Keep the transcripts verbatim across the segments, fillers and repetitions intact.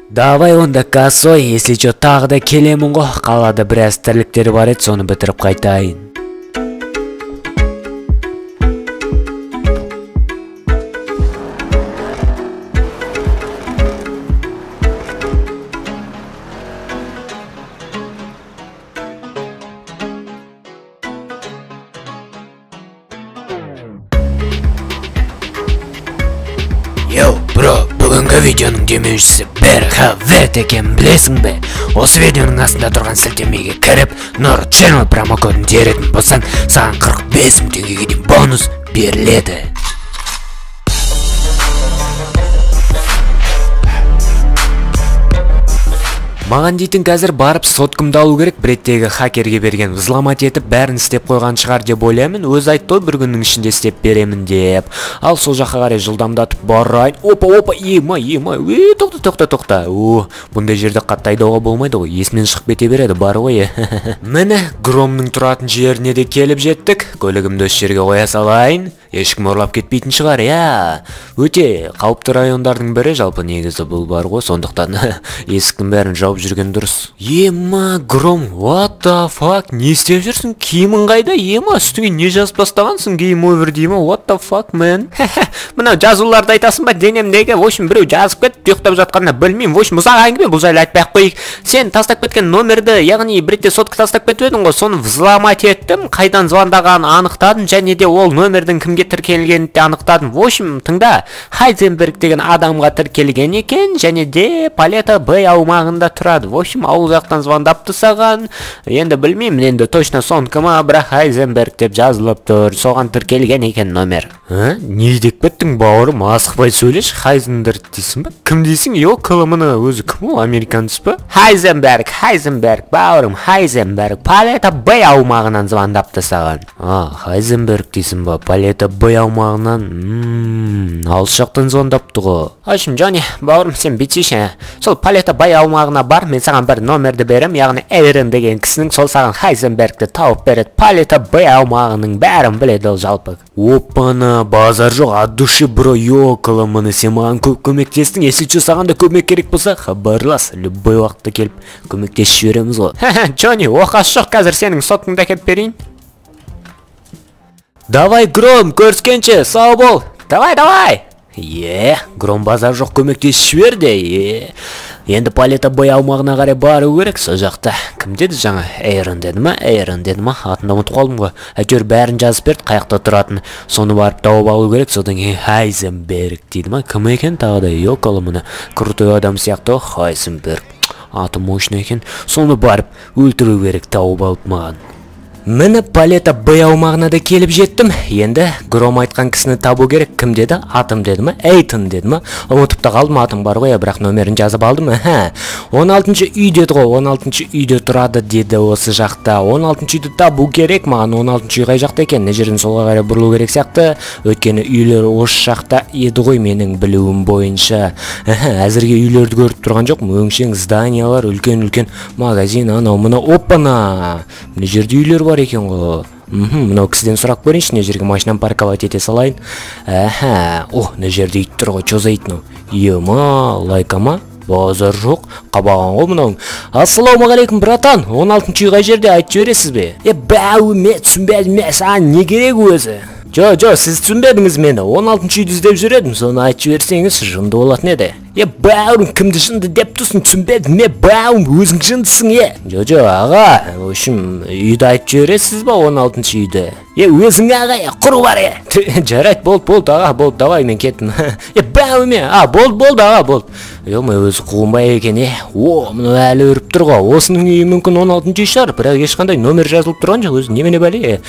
Давай онда косой, если чё тағы да келемін ғой, қалада біраз тірліктері бар еді, соны бітіріп қайтайын. Йоу, бро, бүгінгі видеоның демеушісі Берхавет екен, білесің бе? Осы видеоның астында тұрған сілтемеге кіріп, Нұр Channel промокодын теретін болсаң, саған қырық бес мың теңгеге дейін бонус беріледі. Маған дейтін қазір барып соткымды алу керек, бреттегі хакерге берген взломать етіп бәрін істеп қойған шығар деп ойлаймын. Өз айтты бір күннің ішінде істеп беремін деп. Ал сол жаққа қарай жылдамдатып барайын. Опа, опа, ема, ема. Е, тоқта, тоқта, тоқта. О, бұндай жерде қатты айдауға болмайды ғой. Есімнен шығып кете береді, бар ғой. Міне, Громның тұратын жеріне де келіп жеттік. Көлігімді осы жерге қоя салайын. Ешкім ұрлап кетпейтін шығар, я. Өте қауіпті райондардың бірі, жалпы негізі бұл бар ғой, сондықтан есіктің бәрін жауып жүрген дұрыс. Ема, Гром, what the fuck? Не істеп жүрсің? Киімің қайда? Ема, үстіңе не жазып бастағансың? Game over деймі? What the fuck, man? Мынау жазуларды айтасың ба? Денемдегі, в общем, біреу жазып кетті, ұйықтап жатқанда білмеймін. В общем, ұзақ әңгіме, бұл жайлы айтпай-ақ қояйық. Сен тастап кеткен номерді, яғни бретте сотка тастап кетіп едің ғой, соны взломать еттім, қайдан звондағанын анықтадым, және де ол номердің кімге тіркелгенін де анықтадым. В общем, тыңда, Хайзенберг деген адамға тіркелген екен, және де Палета Б аумағында тұрады. В общем, ауыл жақтан звондапты саған. Енді білмеймін, енді точно соныкі ма, бірақ Хайзенберг деп жазылып тұр. Соған тіркелген екен номер. Не деп кеттің, бауырым? Асықпай сөйлеш. Хайзенберг дейсің ба? Кім дейсің? Йо, қылымыны өзі кім ол? Американец ба? Хайзенберг, Хайзенберг, бауырым, Хайзенберг. Палета Б аумағынан звондапты саған. А, Хайзенберг дейсің ба? Палета Б аумағынан. Алыс жақтан звондапты ғой. Ашым, Джонни, бауырым, сен бүйтсейші. Сол Палета Б аумағына бар, мен саған бір номерді берем, яғни Эйрон деген кісінің, сол саған Хайзенбергті тауып береді. Палета Б аумағының бәрін біледі ол жалпы. Опана, базар жоқ, от души, бро, йокылы мұны, сен маған көп көмектестің, если че саған да көмек керек болса, хабарлас, любой уақытта келіп көмектесіп жібереміз ғой. Джонни, оқасы жоқ, қазір сенің соткыңды әкеп берейін. Давай, Гром, көріскенше, сау бол. Давай, давай. Е, Гром, базар жоқ, көмектесіп жіберді. Е, енді Палета Б аумағына қарай бару керек. Сол жақта кім деді жаңа? Эйрон деді ма? Эйрон деді ма? Атында ұмытып қалдым ғой. Әйтеуір бәрін жазып берді, қаяқта тұратын. Соны барып тауып алу керек. Содан кейін Хайзенберг дейді ма? Кім екен тағы да? Йокалы мұны. Крутой адам сияқты. Хайзенберг. Аты мощный екен. Соны барып өлтіру керек, тауып алып маған. Мені Палета Б аумағына да келіп жеттім. Енді Гром айтқан кісіні табу керек. Кім деді? Атым деді ма? Эйтон деді ма? Ұмытып та қалдым, атым бар ғой, бірақ номерін жазып алдым. он алтыншы үй деді ғой, он алтыншы үйде тұрады деді осы жақта. он алтыншы үйді табу керек маған. он алтыншы үй қай жақта екен? Не жерден солға қарай бұрылу керек сияқты. Өйткені үйлер осы жақта еді ғой менің білуім бойынша. Әзірге үйлерді көріп тұрған жоқ. Өңшең зданиялар, үлкен-үлкен магазин, анау мына. Опана! Не жерде үйлер бар екен ғой. Мынау кісіден сұрақ көрейінші, не жерге машинам парковать ете салайын. Әхә, о, не жерде ит тұр ғой, чоза ит ну. Ема, лайкама, базар жоқ, қабаған ғой мынау. Ассалаумағалейкум, братан, он алтыншы үй қай жерде, айтып жібересіз бе? Е, бәуіме, түсінбәдіме, саған не керек өзі? Жо, жо, сіз түсінбедіңіз мені, он алтыншы үйді іздеп жүредім, соны айтып жіберсеңіз жынды болатын еді. Е, бәуірім, кімді жынды деп тұрсын, түсінбедім, е, бәуірім, өзің жындысың, е. Жо, жо, аға, в общем, үйді айтып жібересіз ба, он алтыншы үйді? Е, өзің аға, е, құру бар, е. Жарайды, болды, болды, аға, болды, давай, мен кеттім. Е, бәуіме, а, болды, болды, аға, болды. Е, мен өзі қуынбай екен, е. О, мұны әлі өріп тұр ғой, осының үйі мүмкін он алтыншы үй шығар, бірақ ешқандай номер жазылып тұрған жоқ, өзі немене бәле, е.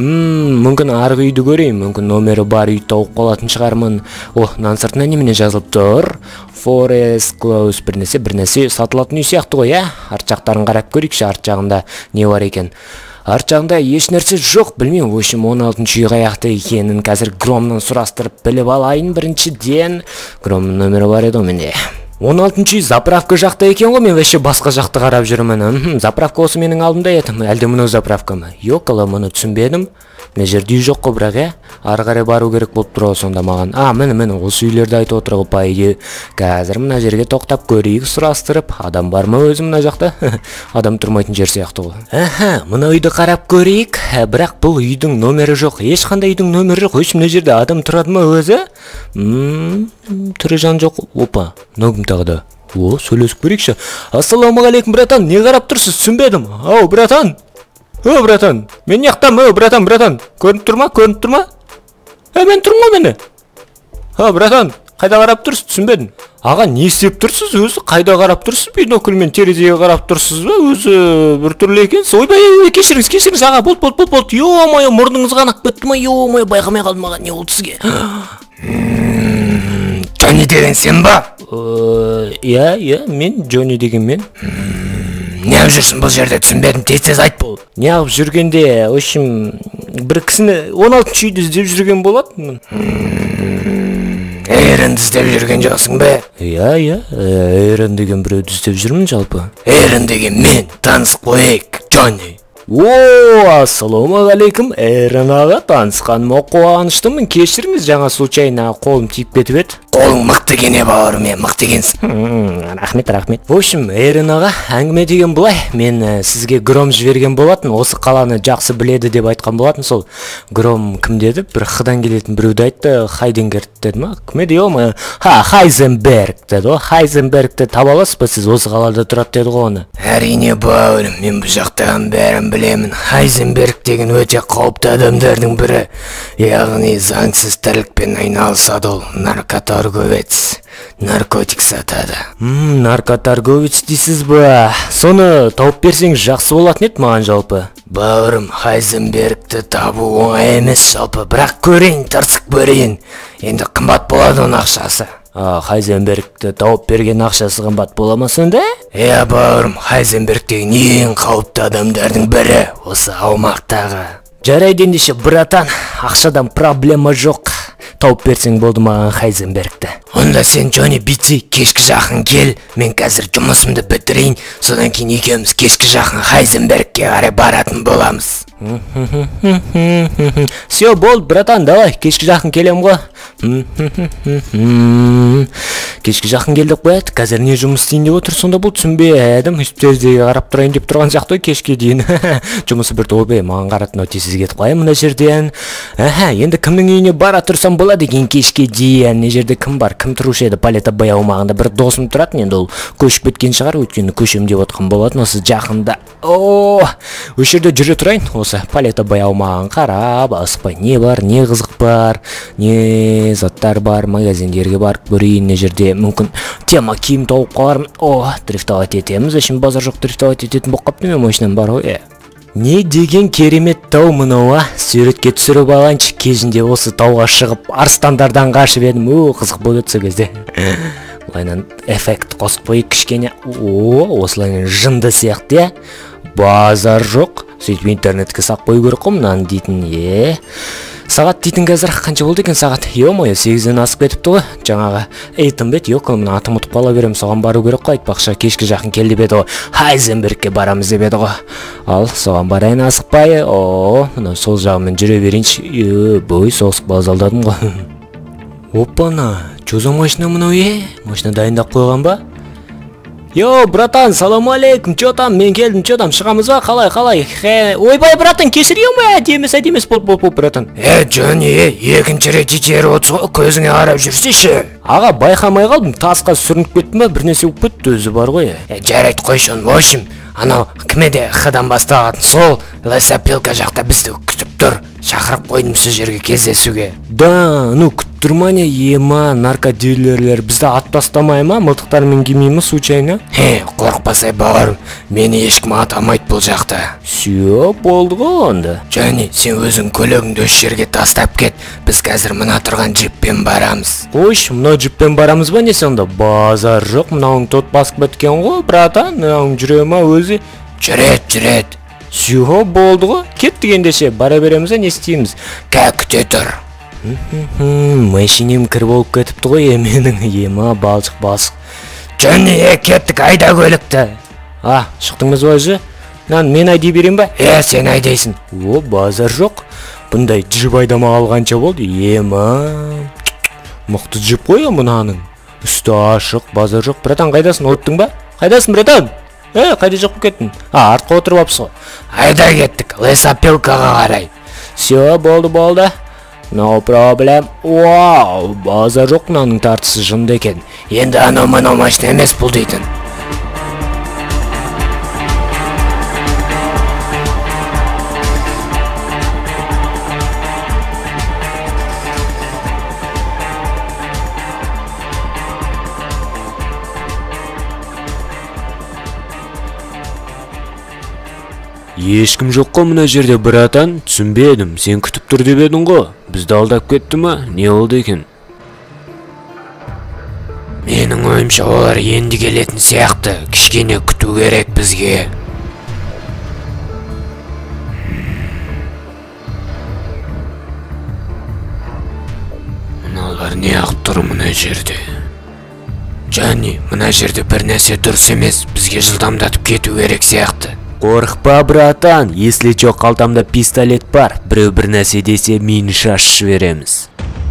Мүмкін арғы үйді көрейін, мүмкін номері бар үй тауып қалатын шығармын. О, нан сыртына немене жазылып тұр? Forest Close бірнесе, бірнесе сатылатын үй сияқты ғой, ә? Арт жақтарын қарап көрейікші, арт жағында не бар екен? Арт жағында еш нәрсе жоқ, білмеймін, в общем, он алтыншы үй қаяқты екенін қазір Громнан сұрастырып біліп алайын біріншіден. Громның номері бар еді менде. он алтынчы үй заправка жақта екен ғой, мен вообще басқа жақты қарап жүрмін. Заправка осы менің алдымда еді, әлде мынау заправка ма? Yok, ала мұны түсінбедім. Мына жерде үй жоқ қой, бірақ ә, ары қарай бару керек болып тұр сонда маған. А, міне міне осы үйлерді айтып отыр ғой, по идее. Қазір мына жерге тоқтап көрейік, сұрастырып, адам бар ма өзі мына жақта? Адам тұрмайтын жер сияқты ғой. Аха, мына үйді қарап көрейік. Бірақ бұл үйдің номері жоқ. Ешқандай үйдің номері жоқ. Өшім мына жерде адам тұрады ма өзі? Мм, тірі жан жоқ. Опа, мынау кім тағы да? О, сөйлесіп көрейікші. Ассалаумағалейкум, братан, не қарап тұрсыз? Түсінбедім. Ау, братан. О, братан, мен яқтам, о, братан, братан, көрініп тұр ма, көрініп тұр ма? Ә, мен тұрмын ғой мені. О, братан, қайда қарап тұрсыз, түсінбедім. Аға, не істеп тұрсыз, өзі қайда қарап тұрсыз, бинокльмен терезеге қарап тұрсыз ба, өзі бір түрлі екенсіз. Ойбай, кешіріңіз, кешіріңіз, аға, болды, болды, болды, болды. Йо-мое, мұрныңыз қанап кетті ма, йо-мое, байқамай қалдым, аға, не болды сізге? Джонни деген сен ба? Иә, иә, мен Джонни деген мен. Не алып жүрсің бұл жерде, түсінбедім, тез-тез айт бол. Не алып жүргенде, в общем, бір кісіні он алтыншы үйді іздеп жүрген болатын. Эйренді іздеп жүрген жоқсың бе? Иә, иә, Эйрен деген біреуді іздеп жүрмін жалпы. Эйрен деген мен, танысып қояйық, Джонни. О, ассалаумағалейкум, Эйрен аға, танысқаныма қуаныштымын. Кешіріңіз, жаңа случайно қолым тиіп кетіп еді. Қолың мықты екен бауырым, мен мықты екенсің. Рахмет, рахмет. В общем, Эйрен аға, әңгіме деген былай, мен сізге Гром жіберген болатын, осы қаланы жақсы біледі деп айтқан болатын. Сол Гром кім деді? Бір Х-дан келетін біреуді айтты, Хайденгерт деді ма? Кім еді ема? Ха, Хайзенберг деді ғой. Хайзенбергті таба аласыз ба сіз, осы қалада тұрады деді ғой оны. Әрине бауырым, мен бұл жақтаған бәрін білемін. Хайзенберг деген өте қауіпті адамдардың бірі. Яғни заңсыз тірлікпен айналысады ол, наркоторговец. Наркотик сатады. Мм, наркоторговец дейсіз ба? Соны тауып берсеңіз жақсы болатын еді маған жалпы. Бауырым, Хайзенбергті табу оңай емес жалпы, бірақ көрейін, тырсық көрейін. Енді қымбат болады оның ақшасы. А, Хайзенбергті тауып берген ақшасы қымбат бола ма сонда? Иә бауырым, Хайзенберг деген ең қауіпті адамдардың бірі осы аумақтағы. Жарайды ендеше, братан, ақшадан проблема жоқ. Тауып берсең болды маған Хайзенбергті. Онда сен Джонни битси, кешкі жақын кел, мен қазір жұмысымды бітірейін, содан кейін екеуміз кешкі жақын Хайзенбергке қарай баратын боламыз. Все, болды, братан, давай, кешкі жақын келем ғой. Кешкі жақын келдік қояды, қазір не жұмыс істейін деп отыр, сонда бұл түсінбедім, үсттердегі қарап тұрайын деп тұрған сияқты кешке дейін. Жұмысы бір тобе, маған қаратын өтесіз кетіп қойым мына жерден. Енді кімнің үйіне бара тұрсам болады екен кешке дейін, не жерде кім бар, кім тұрушы еді? Палета Бай аумағында бір досым тұратын, енді ол көшіп кеткен шығар, өйткені көшем деп отқан болатын осы жақында. О, осы жерде жүре тұрайын, осы Палета Бай аумағын қарап, асықпай не бар, не қызық бар, не заттар бар, магазиндерге барып көрейін, не жерде мүмкін тема киім тауып қалармын. О, дрифтовать етеміз, үшін базар жоқ, дрифтовать ететін болып қапты, мен машинам бар ғой. Не деген керемет тау мынау, а? Суретке түсіріп алайыншы, кезінде осы тауға шығып арыстандардан қашып едім. О, қызық болды сол кезде. Олайынан эффект қосып қойып кішкене. О, осылайынан жынды сияқты, я? Базар жоқ. Сөйтіп интернетке сақ қою керек қой мынаны дейтін. Е, сағат дейтін қазір қанша болды екен сағат? Е-мое, сегізден асып кетіпті ғой. Жаңағы айтым бет, yok, мына атым ұтып қала берем, соған бару керек қой, айтпақша кешкі жақын келді беді ғой. Хайзенбергке барамыз деп еді ғой. Ал, соған барайын асықпай. О, мына сол жағымен жүре берейінші. Е, бой, соғысып базалдадым ғой. Опана, чоза машина мынау, е? Машина дайындап қойған ба? Йо, братан, салам алейкум, чё там, мен келдім, чё там, шығамыз ба, қалай, қалай, ойбай, братан, кешір ема, әдемес, әдемес, бол, бол, бол, братан. Е, Джонни, екінші рет жетері отыз ғой, көзіңе қарап жүрсейші. Аға, байқамай қалдым, тасқа сүрініп кеттім ба, бірнесе болып кетті, өзі бар ғой. Е, жарайды қойшын, в общем, анау, кімеде Х-дан басталатын, сол, лесопилка жақта бізді күтіп тұр, шақырып қойдым сол жерге кездесуге. Да, ну, күттірмане, ема, наркодилерлер бізді ат тастамай ма, мылтықтармен келмей ма, случайно? Хе, қорықпасай бауырым, мені ешкім атамайды бұл жақта. Все, болды ғой онда. Джонни, сен өзің көлігіңді осы жерге тастап кет, біз қазір мына тұрған джиппен барамыз. Қойш, мына джиппен барамыз ба не сонда? Базар жоқ, мынауың тот басып біткен ғой, братан, мынауың жүре ма өзі? Жүрет, жүрет. Все, болды ғой, кеттік ендеше, бара береміз, не істейміз? Кә күте тұр. Машинем кір болып кетіпті ғой, еменің, ема, балшық басық. Жөніне кеттік, айда көлікті. А, шықтыңыз өзі? Нан мен айдай берем ба? Е, сен айдайсың. О, базар жоқ. Бұндай джип айдама алғанша болды. Ема. Мықты джип қой мұнаның. Үсті ашық, базар жоқ. Братан, қайдасың? Оттың ба? Қайдасың, братан? Е, қайда жоқ кеттің? А, артқа отырып апсыз ғой. Айда кеттік, лесопилкаға қарай. Все, болды, болды. No problem. Вау, базар жоқ, мынаның тартысы жынды екен. Енді анау мынау машина емес бұл дейтін. Ешкім жоқ қой мына жерде, братан. Түсінбедім, сен күтіп тұр деп едің ғой. Бізді алдап кетті ма? Не oldu екен? Менің ойымша олар енді келетін сияқты. Кішкене күту керек бізге. Мыналар не ағып тұр мына жерде? Джонни, мына жерде бір нәрсе дұрыс емес. Бізге жылдамдатып кету керек сияқты. Қорықпа, братан, если чё, қалтамда пистолет бар. Біреу бір нәрсе десе, мені шашып жібереміз.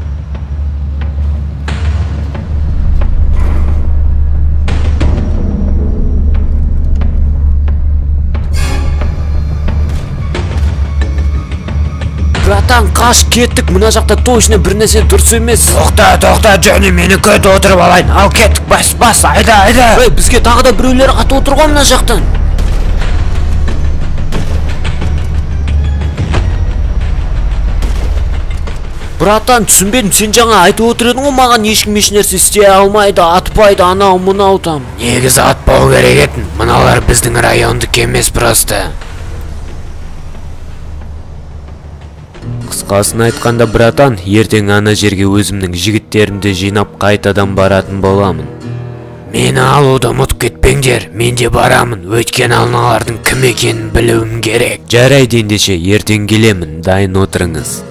Братан, қаш кеттік, мына жақта точно бір нәрсе дұрыс емес. Тоқта, тоқта, Джонни, мені көті отырып алайын. Ал кеттік, бас, бас, айда, айда. Ей, бізге тағы да біреулер аты отырған мына жақтан. Братан, түсінбедім, сен жаңа айтып отыр едің ғой, маған ешкім еш нәрсе істей алмайды, атпайды, анау мынау там. Негізі атпау керек етін, мыналар біздің райондық емес просто. Қысқасын айтқанда, братан, ертең ана жерге өзімнің жігіттерімді жинап қайтадан баратын боламын. Мені алуды ұмытып кетпеңдер, мен де барамын, өйткені аналардың кім екенін білуім керек. Жарайды ендеше, ертең келемін, дайын отырыңыз.